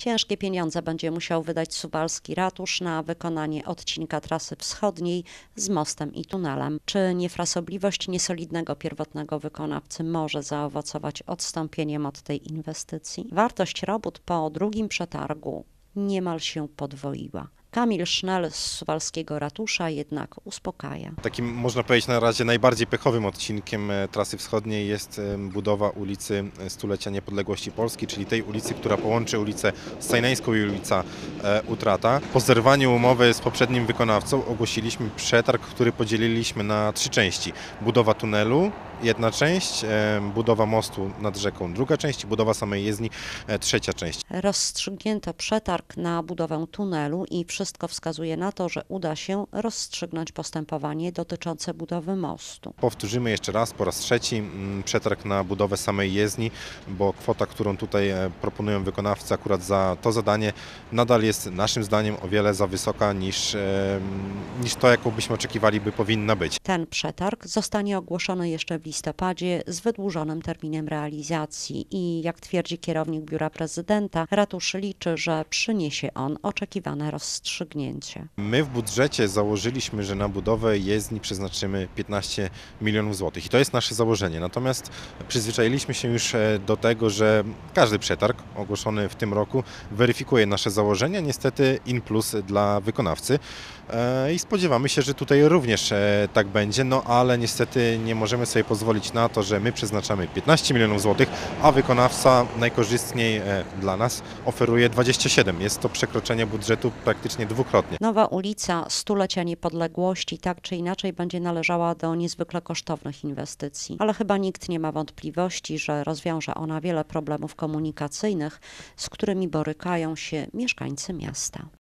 Ciężkie pieniądze będzie musiał wydać suwalski ratusz na wykonanie odcinka trasy wschodniej z mostem i tunelem. Czy niefrasobliwość niesolidnego pierwotnego wykonawcy może zaowocować odstąpieniem od tej inwestycji? Wartość robót po drugim przetargu niemal się podwoiła. Kamil Sznel z suwalskiego ratusza jednak uspokaja. Takim, można powiedzieć, na razie najbardziej pechowym odcinkiem trasy wschodniej jest budowa ulicy Stulecia Niepodległości Polski, czyli tej ulicy, która połączy ulicę Stajneńską i ulica Utrata. Po zerwaniu umowy z poprzednim wykonawcą ogłosiliśmy przetarg, który podzieliliśmy na 3 części. Budowa tunelu, jedna część, budowa mostu nad rzeką, druga część, budowa samej jezdni, trzecia część. Rozstrzygnięto przetarg na budowę tunelu i wszystko wskazuje na to, że uda się rozstrzygnąć postępowanie dotyczące budowy mostu. Powtórzymy jeszcze raz, po raz trzeci, przetarg na budowę samej jezdni, bo kwota, którą tutaj proponują wykonawcy akurat za to zadanie, nadal jest naszym zdaniem o wiele za wysoka niż to, jaką byśmy oczekiwali, by powinna być. Ten przetarg zostanie ogłoszony jeszcze w listopadzie z wydłużonym terminem realizacji i, jak twierdzi kierownik biura prezydenta, ratusz liczy, że przyniesie on oczekiwane rozstrzygnięcie. My w budżecie założyliśmy, że na budowę jezdni przeznaczymy 15 milionów złotych i to jest nasze założenie. Natomiast przyzwyczailiśmy się już do tego, że każdy przetarg ogłoszony w tym roku weryfikuje nasze założenia, niestety in plus dla wykonawcy. I spodziewamy się, że tutaj również tak będzie, no ale niestety nie możemy sobie pozwolić na to, że my przeznaczamy 15 milionów złotych, a wykonawca najkorzystniej dla nas oferuje 27. Jest to przekroczenie budżetu praktycznie dwukrotnie. Nowa ulica Stulecia Niepodległości tak czy inaczej będzie należała do niezwykle kosztownych inwestycji, ale chyba nikt nie ma wątpliwości, że rozwiąże ona wiele problemów komunikacyjnych, z którymi borykają się mieszkańcy miasta.